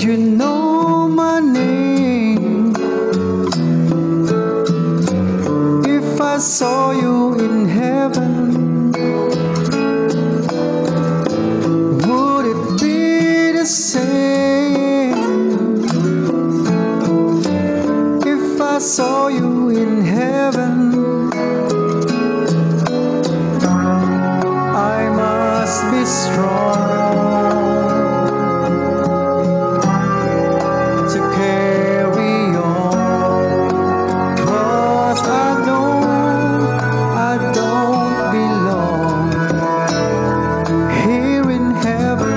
you know my name? If I saw you in heaven, would it be the same? If I saw you in heaven, I must be strong to carry on, 'cause I know I don't belong here in heaven.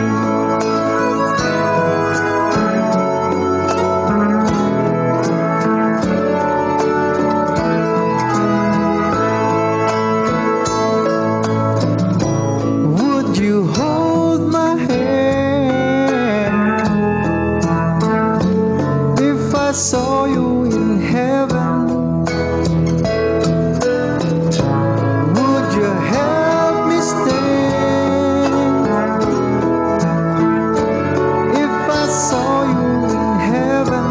Would you hold my hand if I saw you in heaven? Would you help me stand if I saw you in heaven?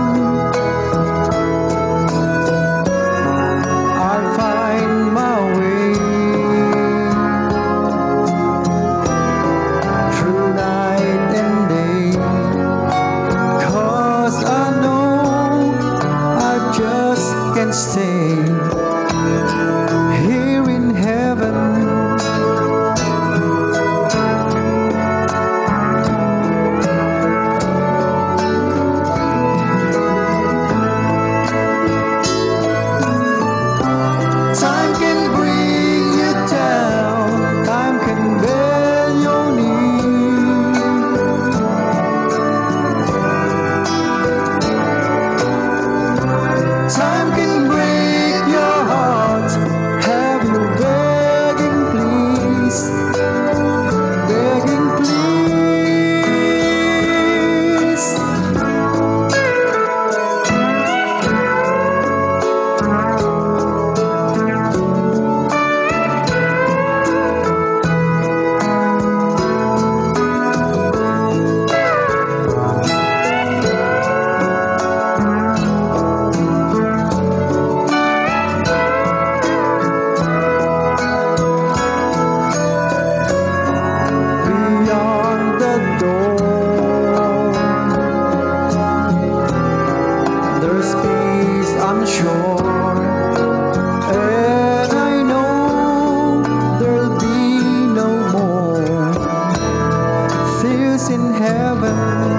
I'll find my way through night and day, 'cause I know I just can't stay here in heaven. Time can bring you down, time can bend your knee. Time can break your heart, have you begging please, begging please. Beyond the door, there's peace, I'm sure, and I know there'll be no more fears in heaven.